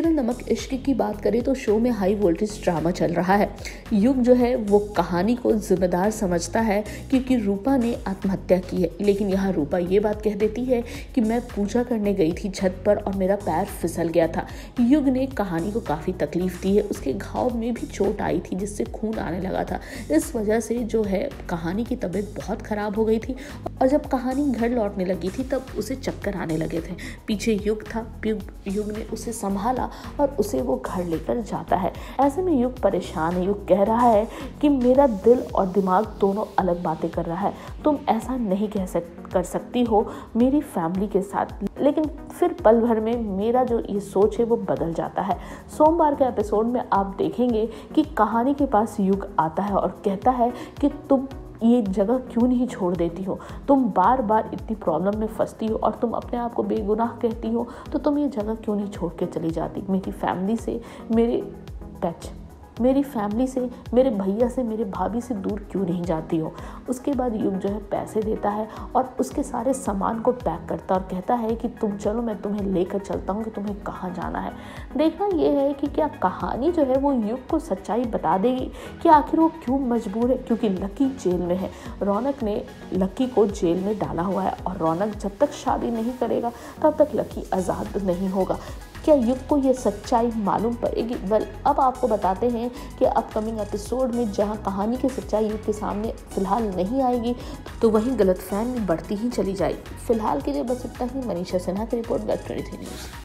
Serial नमक इश्क की बात करें तो शो में हाई वोल्टेज ड्रामा चल रहा है। युग जो है वो कहानी को जिम्मेदार समझता है क्योंकि रूपा ने आत्महत्या की है, लेकिन यहाँ रूपा ये बात कह देती है कि मैं पूजा करने गई थी छत पर और मेरा पैर फिसल गया था। युग ने कहानी को काफ़ी तकलीफ दी है, उसके घाव में भी चोट आई थी जिससे खून आने लगा था। इस वजह से जो है कहानी की तबीयत बहुत ख़राब हो गई थी और जब कहानी घर लौटने लगी थी तब उसे चक्कर आने लगे थे। पीछे युग था, युग ने उसे संभाला और उसे वो घर लेकर जाता है। ऐसे में युग परेशान है। युग कह रहा है कि मेरा दिल और दिमाग दोनों अलग बातें कर रहा है, तुम ऐसा नहीं कर सकती हो मेरी फैमिली के साथ। लेकिन फिर पल भर में मेरा जो ये सोच है वो बदल जाता है। सोमवार के एपिसोड में आप देखेंगे कि कहानी के पास युग आता है और कहता है कि तुम ये जगह क्यों नहीं छोड़ देती हो, तुम बार बार इतनी प्रॉब्लम में फंसती हो और तुम अपने आप को बेगुनाह कहती हो, तो तुम ये जगह क्यों नहीं छोड़ के चली जाती, मेरी फैमिली से, मेरी फैमिली से, मेरे भैया से, मेरे भाभी से दूर क्यों नहीं जाती हो। उसके बाद युग जो है पैसे देता है और उसके सारे सामान को पैक करता और कहता है कि तुम चलो, मैं तुम्हें लेकर चलता हूँ कि तुम्हें कहाँ जाना है। देखना ये है कि क्या कहानी जो है वो युग को सच्चाई बता देगी कि आखिर वो क्यों मजबूर है, क्योंकि लकी जेल में है। रौनक ने लकी को जेल में डाला हुआ है और रौनक जब तक शादी नहीं करेगा तब तक लकी आज़ाद नहीं होगा। क्या युग को ये सच्चाई मालूम पड़ेगी? वेल, अब आपको बताते हैं कि अपकमिंग एपिसोड में जहां कहानी की सच्चाई युग के सामने फिलहाल नहीं आएगी तो वहीं गलतफहमी बढ़ती ही चली जाएगी। फिलहाल के लिए बस इतना ही। मनीषा सिन्हा की रिपोर्ट, वेब 23 न्यूज़।